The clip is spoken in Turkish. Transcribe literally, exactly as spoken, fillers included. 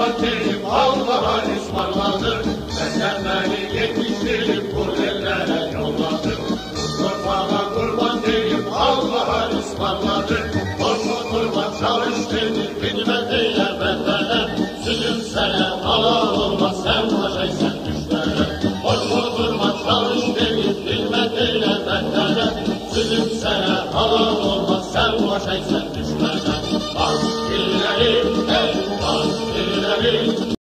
kurban deyip Allah'a ısmarladı. Senden beni yetiştirip bu ellere yolladı. Kurban'a kurban deyip Allah'a ısmarladı. Boşu kurban çalıştırdı hizmet eyle bendene. Süzüm sene halal olmaz sen vacaysan düşlere. Boşu kurban çalıştırdı hizmet eyle bendene. Süzüm sene halal